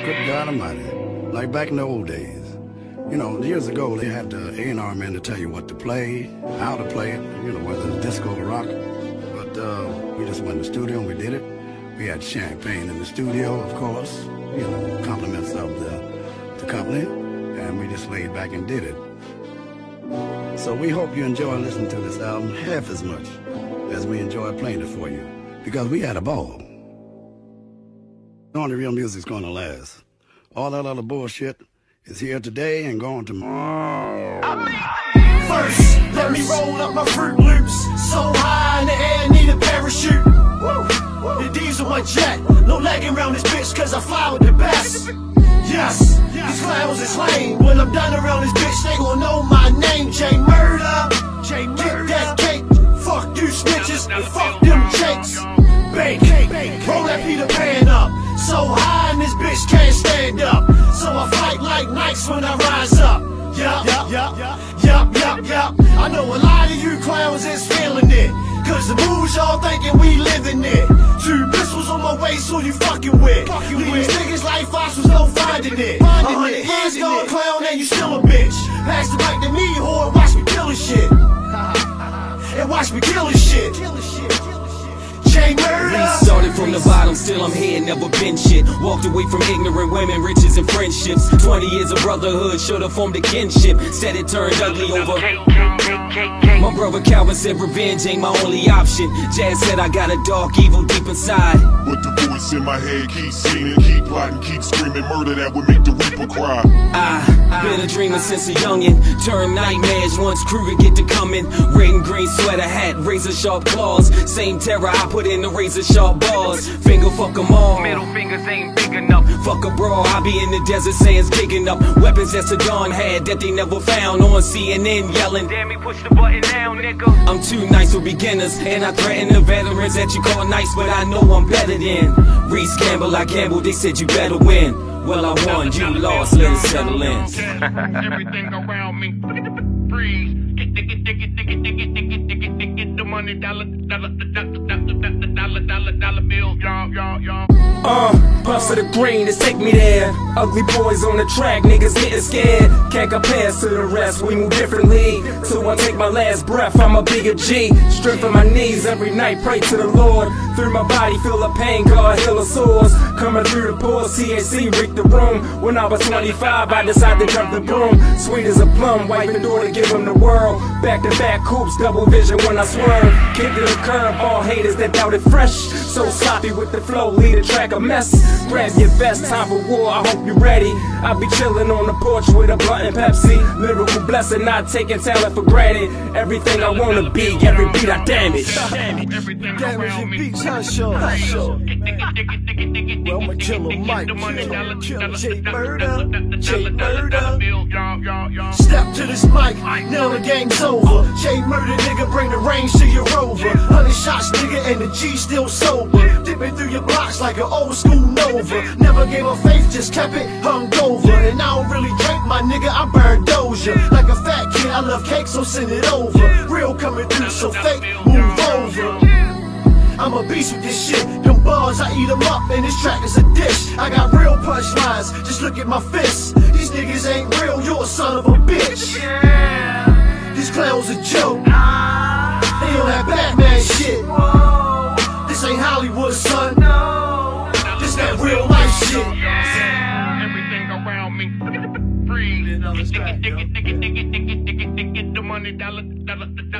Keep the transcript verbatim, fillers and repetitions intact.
Good God Almighty. Like back in the old days. You know, years ago, they had the A and R man to tell you what to play, how to play it, you know, whether it's disco or rock. But uh, we just went in the studio and we did it. We had champagne in the studio, of course, you know, compliments of the, the company, and we just laid back and did it. So we hope you enjoy listening to this album half as much as we enjoy playing it for you, because we had a ball. Only real music's gonna last. All that other bullshit is here today and gone tomorrow. First, let me roll up my Fruit Loops. So high in the air, need a parachute. Woo. The diesel my jet, no legging around this bitch cause I fly with the best. Yes, these clowns is lame. When I'm done around this bitch, they gon' know my name. J Murder, J Murder. Get that cake, fuck you snitches, and fuck them jakes. Bake, roll that Peter Pan up. So high and this bitch can't stand up. So I fight like Nikes when I rise up. Yup, yup, yup, yup, yup, yup. I know a lot of you clowns is feeling it, cause the moves y'all thinking we living it. Two pistols on my waist, who you fucking with? Leave these niggas like fossils, no finding it. A hundred years gone, clown, and you still a bitch. Pass the mic to me, whore, and watch me kill this shit. And watch me kill this shit. J Murder. Started from the bottom, still I'm here, never been shit. Walked away from ignorant women, riches and friendships. Twenty years of brotherhood, should've formed a kinship. Said it turned ugly over. My brother Calvin said revenge ain't my only option. Jazz said I got a dark evil deep inside, but the voice in my head keeps singing, keep plotting, keep screaming murder that would make the reaper cry. I been a dreamer since a youngin', turned nightmares once Kruger get to coming. Red and green sweater hat, razor sharp claws, same terror I put in the razor sharp bars. Finger fuck 'em all, middle fingers ain't big enough. Fuck a bra, I be in the desert sands kicking up weapons that Saddam had that they never found. On C N N yelling, damn me push the button down, nigga. I'm too nice for beginners, and I threaten the veterans that you call nice, but I know I'm better than Reese Campbell. I gambled, they said you better win. Well, I won, you lost, let it settle in. Everything around me, freeze. Get the get the get the get the get the get the get the get the money, dollar dollar dollar dollar dollar dollar dollar bill, y'all y'all y'all. Uh, puffs of the green, let's take me there. Ugly boys on the track, niggas getting scared. Can't compare to the rest, we move differently. Till I take my last breath, I'm a bigger G. Strength on my knees every night, pray to the Lord. Through my body, feel the pain, God heal the sores. Coming through the pores, T H C reeked the room. When I was twenty-five, I decided to jump the broom. Sweet as a plum, wife and daughter give them the world. Back to back coops, double vision when I swerve. Kick to the curb, all haters that doubted fresh. So sloppy with the flow, lead a track a mess. Grab your vest, time for war, I hope you're ready. I be chillin' on the porch with a blunt and Pepsi. Lyrical blessing, not taking talent for granted. Everything I wanna be, every beat I damage. Damage your beats, huh, sure, sure. Well, I'ma kill a mic, kill, kill J Murder, J Murder. Step to this mic, now the game's over. J Murder, nigga, bring the range to your Rover. Hundred shots, nigga, and the G still sober. Dipping through your blocks like an old school Nova. Never gave a faith, just kept it hungover. And I don't really drink, my nigga, I burn Doja. Like a fat kid, I love cake, so send it over. Real coming through, so fake, move over. I'm a beast with this shit. Them bars, I eat them up, and this track is a dish. I got real punchlines, just look at my fists. These niggas ain't real, you're a son of a bitch. These clowns a joke. They on that Batman shit. This ain't Hollywood, son. This that real life shit. Everything around me, freeze. Get the money, dollar dollar.